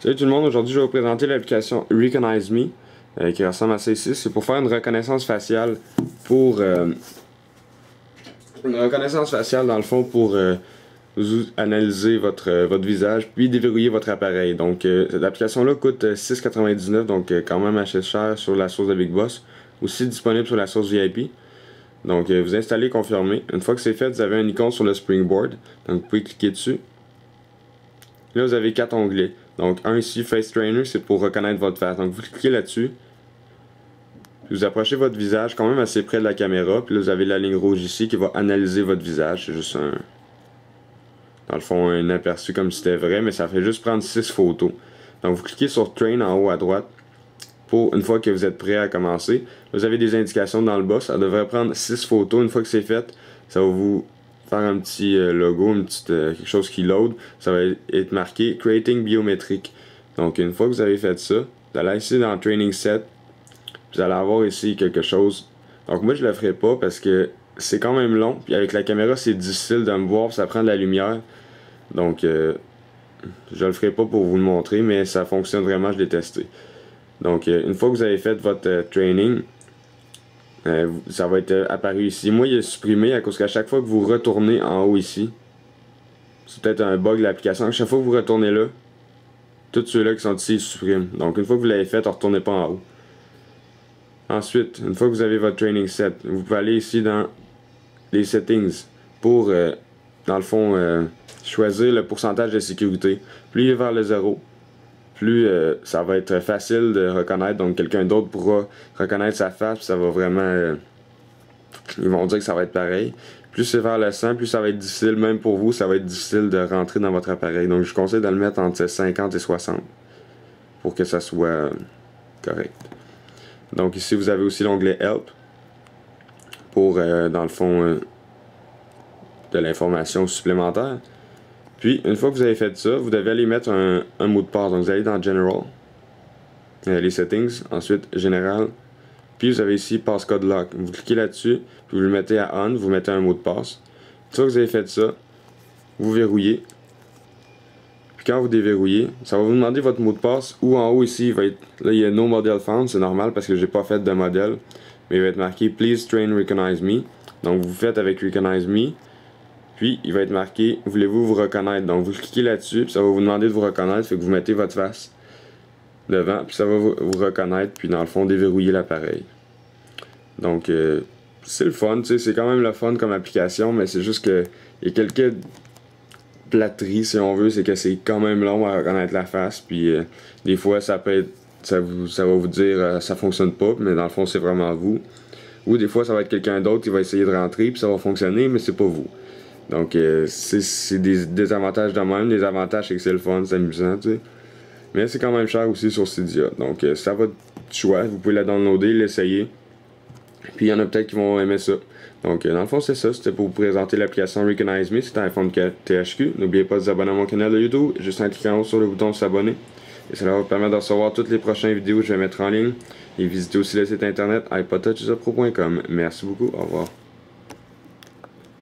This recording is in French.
Salut tout le monde, aujourd'hui je vais vous présenter l'application Recognize Me qui ressemble à ça ici. C'est pour faire une reconnaissance faciale pour dans le fond pour analyser votre visage puis déverrouiller votre appareil. Donc cette application là coûte 6,99 donc quand même assez cher sur la source de Big Boss. Aussi disponible sur la source VIP. Donc vous installez confirmer. Une fois que c'est fait, vous avez un icône sur le Springboard. Donc vous pouvez cliquer dessus. Là vous avez 4 onglets. Donc un ici, Face Trainer, c'est pour reconnaître votre face. Donc vous cliquez là-dessus. Vous approchez votre visage quand même assez près de la caméra. Puis là vous avez la ligne rouge ici qui va analyser votre visage. C'est juste dans le fond un aperçu comme si c'était vrai, mais ça fait juste prendre 6 photos. Donc vous cliquez sur Train en haut à droite. Pour une fois que vous êtes prêt à commencer. Vous avez des indications dans le bas. Ça devrait prendre 6 photos. Une fois que c'est fait, ça va vous faire un petit logo, quelque chose qui load. Ça va être marqué Creating Biometric. Donc une fois que vous avez fait ça, vous allez ici dans Training Set. Vous allez avoir ici quelque chose. Donc moi je le ferai pas parce que c'est quand même long. Puis avec la caméra c'est difficile de me voir. Ça prend de la lumière. Donc je le ferai pas pour vous le montrer. Mais ça fonctionne vraiment, je l'ai testé. Donc une fois que vous avez fait votre training, ça va être apparu ici. Moi il est supprimé à cause qu'à chaque fois que vous retournez en haut ici, c'est peut-être un bug de l'application, à chaque fois que vous retournez là, tous ceux-là qui sont ici ils suppriment. Donc une fois que vous l'avez fait, ne retournez pas en haut. Ensuite, une fois que vous avez votre training set, vous pouvez aller ici dans les settings pour, dans le fond, choisir le pourcentage de sécurité. Plus il est vers le 0, plus ça va être facile de reconnaître, donc quelqu'un d'autre pourra reconnaître sa face, puis ça va vraiment ils vont dire que ça va être pareil. Plus c'est vers le 100, plus ça va être difficile, même pour vous, ça va être difficile de rentrer dans votre appareil. Donc je conseille de le mettre entre 50 et 60 pour que ça soit correct. Donc ici vous avez aussi l'onglet Help pour dans le fond de l'information supplémentaire. Puis, une fois que vous avez fait ça, vous devez aller mettre un mot de passe. Donc, vous allez dans General, les Settings, ensuite Général, puis vous avez ici Passcode Lock. Vous cliquez là-dessus, puis vous le mettez à On, vous mettez un mot de passe. Une fois que vous avez fait ça, vous verrouillez. Puis quand vous déverrouillez, ça va vous demander votre mot de passe, ou en haut ici, il va être, là il y a No Model Found, c'est normal parce que j'ai pas fait de modèle, mais il va être marqué Please Train Recognize Me. Donc, vous faites avec Recognize Me. Puis, il va être marqué « Voulez-vous vous reconnaître ?» Donc, vous cliquez là-dessus, puis ça va vous demander de vous reconnaître, fait que vous mettez votre face devant, puis ça va vous reconnaître, puis dans le fond, déverrouiller l'appareil. Donc, c'est le fun, tu sais, c'est quand même le fun comme application, mais c'est juste que il y a quelques plateries, si on veut, c'est que c'est quand même long à reconnaître la face, puis des fois, ça peut être, ça va vous dire ça fonctionne pas, mais dans le fond, c'est vraiment vous. Ou des fois, ça va être quelqu'un d'autre qui va essayer de rentrer, puis ça va fonctionner, mais c'est pas vous. Donc, c'est des désavantages de même. Des avantages, c'est que c'est le fun, c'est amusant, tu sais. Mais c'est quand même cher aussi sur Cydia. Donc, c'est à votre choix. Vous pouvez la downloader, l'essayer. Puis, il y en a peut-être qui vont aimer ça. Donc, dans le fond, c'est ça. C'était pour vous présenter l'application Recognize Me. C'est un iPhone THQ. N'oubliez pas de vous abonner à mon canal de YouTube. Juste en cliquant sur le bouton s'abonner. Et cela va vous permettre de recevoir toutes les prochaines vidéos que je vais mettre en ligne. Et visitez aussi le site internet iPodTouchIsapro.com. Merci beaucoup. Au revoir.